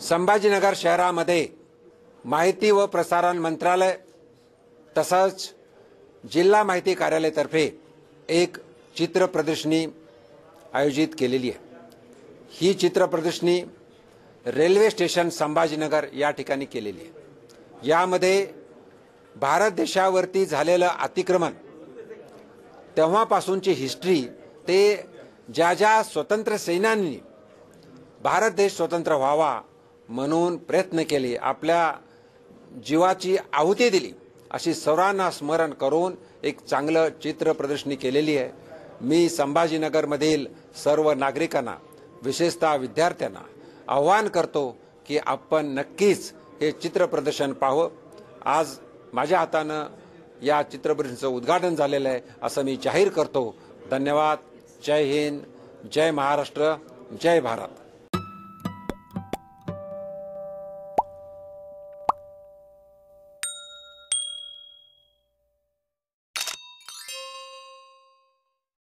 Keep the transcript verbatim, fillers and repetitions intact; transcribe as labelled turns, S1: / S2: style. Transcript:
S1: संभाजीनगर शहरामध्ये माहिती व प्रसारण मंत्रालय तसंच जिल्हा माहिती कार्यालयातर्फे एक चित्र प्रदर्शनी आयोजित केलेली आहे। ही चित्र प्रदर्शनी रेल्वे स्टेशन संभाजीनगर या ठिकाणी केलेली आहे। यामध्ये भारत देशावरती झालेलं अतिक्रमण तेव्हापासूनची हिस्ट्री ते ज्या ज्या स्वतंत्र सैनिकांनी भारत देश स्वतंत्र व्हावा म्हणून प्रयत्न केले, आपल्या जीवाची आहुती दिली, अशी सर्वांना स्मरण करून एक चांगलं चित्र प्रदर्शनी केलेली आहे। मी संभाजीनगरमधील सर्व नागरिकांना विशेषतः विद्यार्थ्यांना आवाहन करतो की आपण नक्कीच हे चित्र प्रदर्शन पाहावं। आज माझ्या हाताने या चित्र प्रदर्शनाचं उद्घाटन झालेलं आहे असं मी जाहीर करतो। धन्यवाद। जय हिंद, जय महाराष्ट्र, जय भारत।